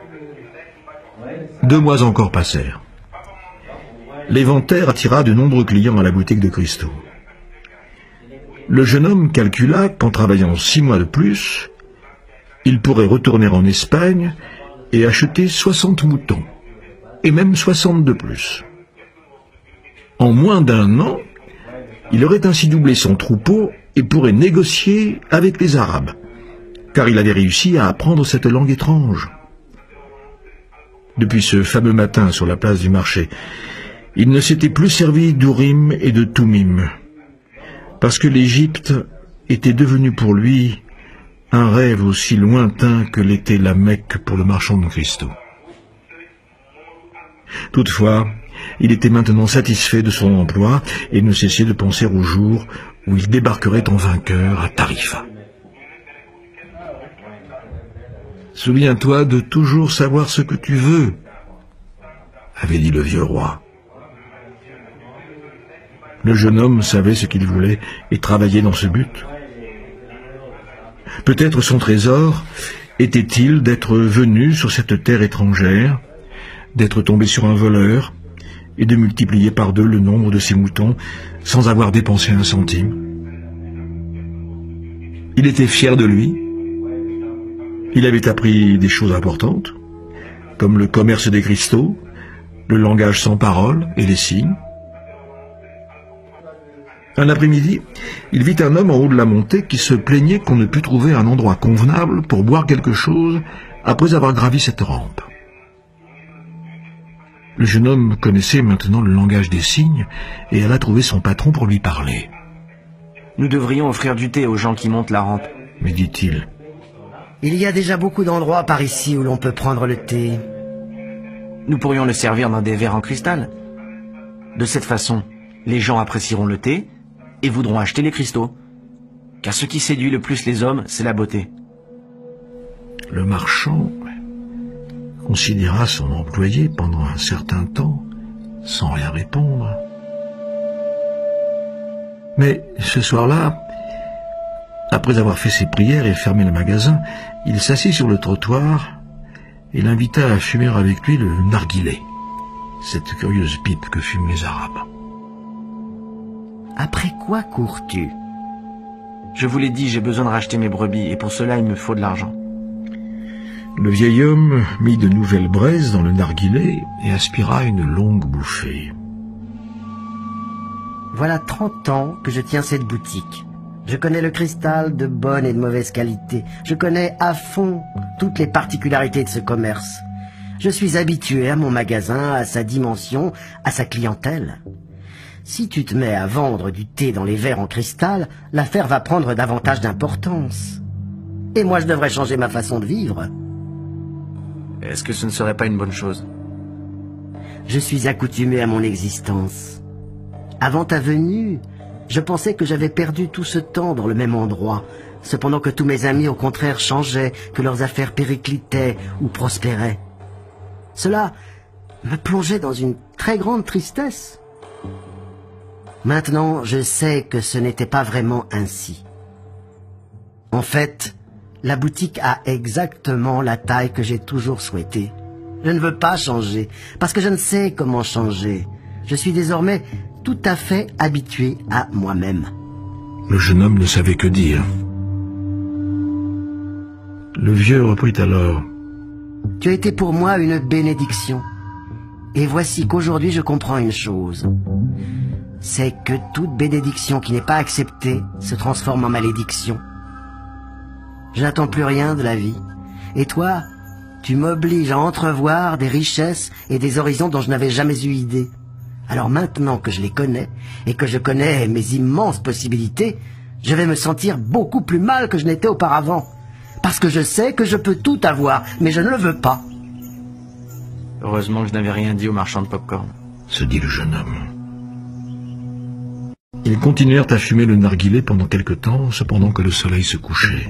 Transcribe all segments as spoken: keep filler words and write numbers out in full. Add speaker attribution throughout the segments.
Speaker 1: Deux mois encore passèrent. L'éventaire attira de nombreux clients à la boutique de Christo. Le jeune homme calcula qu'en travaillant six mois de plus, il pourrait retourner en Espagne et acheter soixante moutons, et même soixante de plus. En moins d'un an, il aurait ainsi doublé son troupeau et pourrait négocier avec les Arabes, car il avait réussi à apprendre cette langue étrange. Depuis ce fameux matin sur la place du marché, il ne s'était plus servi d'Urim et de Tumim, parce que l'Égypte était devenue pour lui un rêve aussi lointain que l'était la Mecque pour le marchand de Christo. Toutefois, il était maintenant satisfait de son emploi et ne cessait de penser au jour où il débarquerait en vainqueur à Tarifa. Souviens-toi de toujours savoir ce que tu veux, avait dit le vieux roi. Le jeune homme savait ce qu'il voulait et travaillait dans ce but. Peut-être son trésor était-il d'être venu sur cette terre étrangère, d'être tombé sur un voleur et de multiplier par deux le nombre de ses moutons sans avoir dépensé un centime. Il était fier de lui. Il avait appris des choses importantes, comme le commerce des cristaux, le langage sans parole et les signes. Un après-midi, il vit un homme en haut de la montée qui se plaignait qu'on ne put trouver un endroit convenable pour boire quelque chose après avoir gravi cette rampe. Le jeune homme connaissait maintenant le langage des signes et alla trouver son patron pour lui parler.
Speaker 2: « Nous devrions offrir du thé aux gens qui montent la rampe, »
Speaker 1: me dit-il.
Speaker 3: « Il y a déjà beaucoup d'endroits par ici où l'on peut prendre le thé. »
Speaker 2: Nous pourrions le servir dans des verres en cristal. De cette façon, les gens apprécieront le thé et voudront acheter les cristaux. Car ce qui séduit le plus les hommes, c'est la beauté.
Speaker 1: Le marchand considéra son employé pendant un certain temps, sans rien répondre. Mais ce soir-là, après avoir fait ses prières et fermé le magasin, il s'assit sur le trottoir et l'invita à fumer avec lui le narguilé, cette curieuse pipe que fument les Arabes.
Speaker 3: « Après quoi cours-tu » ?
Speaker 2: Je vous l'ai dit, j'ai besoin de racheter mes brebis, et pour cela, il me faut de l'argent.
Speaker 1: Le vieil homme mit de nouvelles braises dans le narguilé et aspira une longue bouffée.
Speaker 3: « Voilà trente ans que je tiens cette boutique. Je connais le cristal de bonne et de mauvaise qualité. Je connais à fond toutes les particularités de ce commerce. Je suis habitué à mon magasin, à sa dimension, à sa clientèle. Si tu te mets à vendre du thé dans les verres en cristal, l'affaire va prendre davantage d'importance. Et moi, je devrais changer ma façon de vivre. »
Speaker 2: Est-ce que ce ne serait pas une bonne chose ?
Speaker 3: Je suis accoutumé à mon existence. Avant ta venue, je pensais que j'avais perdu tout ce temps dans le même endroit, cependant que tous mes amis au contraire changeaient, que leurs affaires périclitaient ou prospéraient. Cela me plongeait dans une très grande tristesse. Maintenant, je sais que ce n'était pas vraiment ainsi. En fait, la boutique a exactement la taille que j'ai toujours souhaitée. Je ne veux pas changer, parce que je ne sais comment changer. Je suis désormais tout à fait habitué à moi-même.
Speaker 1: Le jeune homme ne savait que dire. Le vieux reprit alors.
Speaker 3: « Tu as été pour moi une bénédiction. Et voici qu'aujourd'hui je comprends une chose. C'est que toute bénédiction qui n'est pas acceptée se transforme en malédiction. Je n'attends plus rien de la vie. Et toi, tu m'obliges à entrevoir des richesses et des horizons dont je n'avais jamais eu idée. Alors maintenant que je les connais, et que je connais mes immenses possibilités, je vais me sentir beaucoup plus mal que je n'étais auparavant. Parce que je sais que je peux tout avoir, mais je ne le veux pas. »
Speaker 2: Heureusement que je n'avais rien dit au marchand de pop-corn,
Speaker 1: se dit le jeune homme. Ils continuèrent à fumer le narguilé pendant quelque temps, cependant que le soleil se couchait.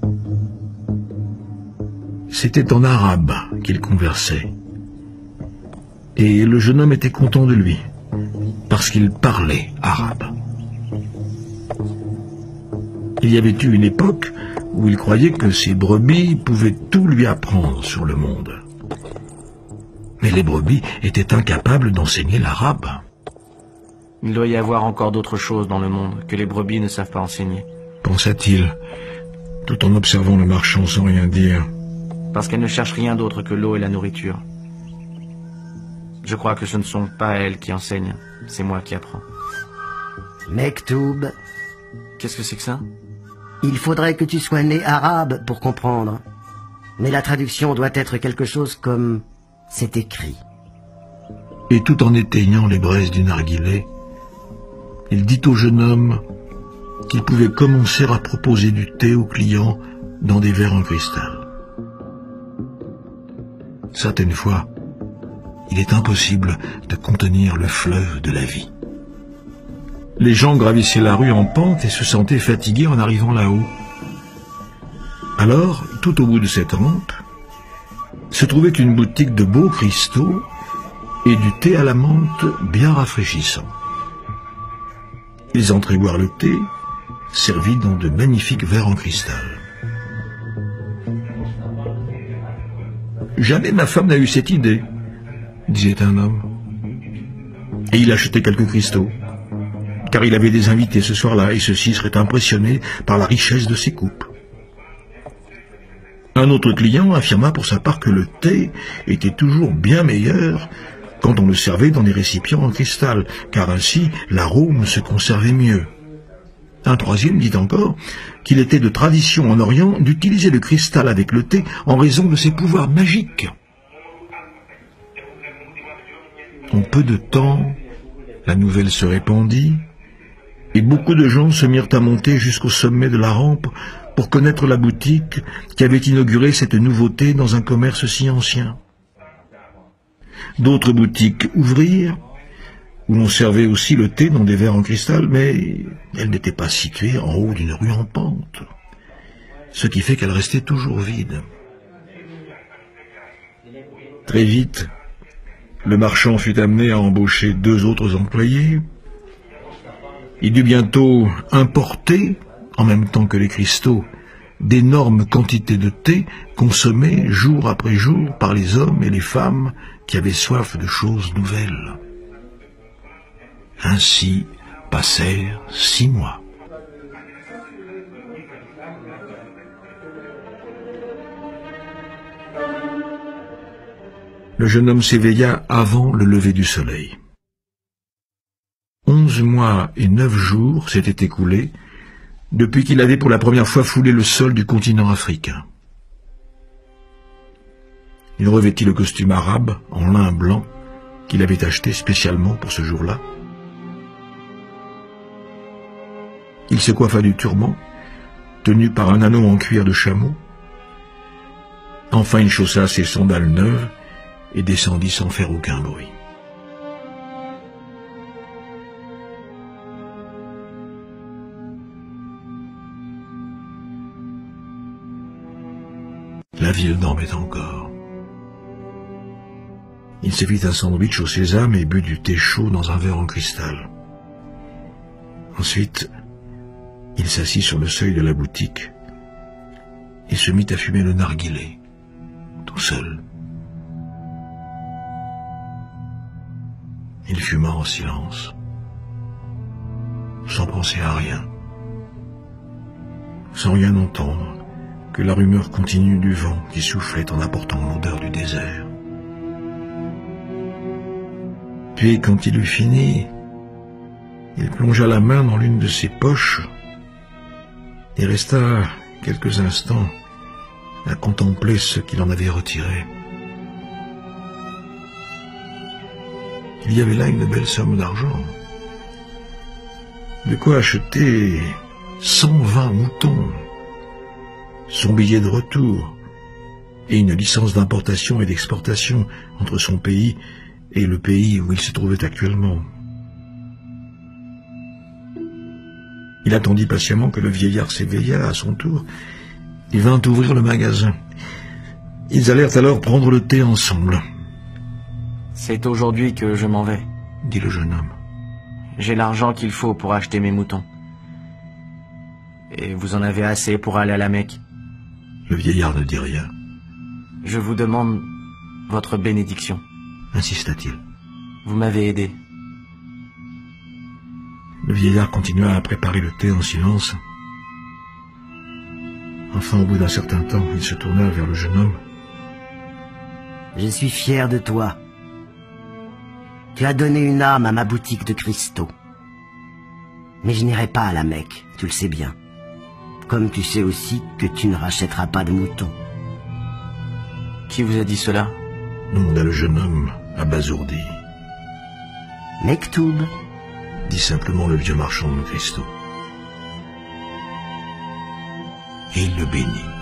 Speaker 1: C'était en arabe qu'ils conversaient. Et le jeune homme était content de lui, parce qu'il parlait arabe. Il y avait eu une époque où il croyait que ses brebis pouvaient tout lui apprendre sur le monde. Mais les brebis étaient incapables d'enseigner l'arabe.
Speaker 2: Il doit y avoir encore d'autres choses dans le monde que les brebis ne savent pas enseigner.
Speaker 1: Pensa-t-il, tout en observant le marchand sans rien dire.
Speaker 2: Parce qu'elles ne cherchent rien d'autre que l'eau et la nourriture. Je crois que ce ne sont pas elles qui enseignent, c'est moi qui apprends.
Speaker 3: Mektoub,
Speaker 2: Qu'est-ce que c'est que ça?
Speaker 3: il faudrait que tu sois né arabe pour comprendre. Mais la traduction doit être quelque chose comme c'est écrit.
Speaker 1: Et tout en éteignant les braises du narguilé, il dit au jeune homme qu'il pouvait commencer à proposer du thé aux clients dans des verres en cristal. Certaines fois, il est impossible de contenir le fleuve de la vie. Les gens gravissaient la rue en pente et se sentaient fatigués en arrivant là-haut. Alors, tout au bout de cette rampe, se trouvait une boutique de beaux cristaux et du thé à la menthe bien rafraîchissant. Ils entraient boire le thé, servi dans de magnifiques verres en cristal. « Jamais ma femme n'a eu cette idée », disait un homme. Et il achetait quelques cristaux, car il avait des invités ce soir-là, et ceux-ci seraient impressionnés par la richesse de ses coupes. Un autre client affirma pour sa part que le thé était toujours bien meilleur quand on le servait dans des récipients en cristal, car ainsi l'arôme se conservait mieux. Un troisième dit encore qu'il était de tradition en Orient d'utiliser le cristal avec le thé en raison de ses pouvoirs magiques. En peu de temps, la nouvelle se répandit, et beaucoup de gens se mirent à monter jusqu'au sommet de la rampe pour connaître la boutique qui avait inauguré cette nouveauté dans un commerce si ancien. D'autres boutiques ouvrirent, où l'on servait aussi le thé dans des verres en cristal, mais elles n'étaient pas situées en haut d'une rue en pente, ce qui fait qu'elles restaient toujours vides. Très vite, le marchand fut amené à embaucher deux autres employés. Il dut bientôt importer, en même temps que les cristaux, d'énormes quantités de thé consommées jour après jour par les hommes et les femmes qui avaient soif de choses nouvelles. Ainsi passèrent six mois. Le jeune homme s'éveilla avant le lever du soleil. Onze mois et neuf jours s'étaient écoulés depuis qu'il avait pour la première fois foulé le sol du continent africain. Il revêtit le costume arabe en lin blanc qu'il avait acheté spécialement pour ce jour-là. Il se coiffa du turban, tenu par un anneau en cuir de chameau. Enfin, il chaussa ses sandales neuves et descendit sans faire aucun bruit. La ville dormait encore. Il se fit un sandwich au sésame et but du thé chaud dans un verre en cristal. Ensuite, il s'assit sur le seuil de la boutique et se mit à fumer le narguilé, tout seul. Il fuma en silence, sans penser à rien, sans rien entendre que la rumeur continue du vent qui soufflait en apportant l'odeur du désert. Puis, quand il eut fini, il plongea la main dans l'une de ses poches et resta quelques instants à contempler ce qu'il en avait retiré. Il y avait là une belle somme d'argent, de quoi acheter cent vingt moutons, son billet de retour et une licence d'importation et d'exportation entre son pays et le pays où il se trouvait actuellement. Il attendit patiemment que le vieillard s'éveillât à son tour et vint ouvrir le magasin. Ils allèrent alors prendre le thé ensemble.
Speaker 2: « C'est aujourd'hui que je m'en vais, »
Speaker 1: dit le jeune homme.
Speaker 2: « J'ai l'argent qu'il faut pour acheter mes moutons. Et vous en avez assez pour aller à la Mecque. »
Speaker 1: Le vieillard ne dit rien.
Speaker 2: « Je vous demande votre bénédiction. »
Speaker 1: insista-t-il.
Speaker 2: Vous m'avez aidé.
Speaker 1: Le vieillard continua à préparer le thé en silence. Enfin, au bout d'un certain temps, il se tourna vers le jeune homme.
Speaker 3: Je suis fier de toi. Tu as donné une âme à ma boutique de cristaux. Mais je n'irai pas à la Mecque, tu le sais bien. Comme tu sais aussi que tu ne rachèteras pas de moutons.
Speaker 2: Qui vous a dit cela?
Speaker 1: demanda le jeune homme, abasourdi.
Speaker 3: Mektoub,
Speaker 1: dit simplement le vieux marchand de cristaux. Et il le bénit.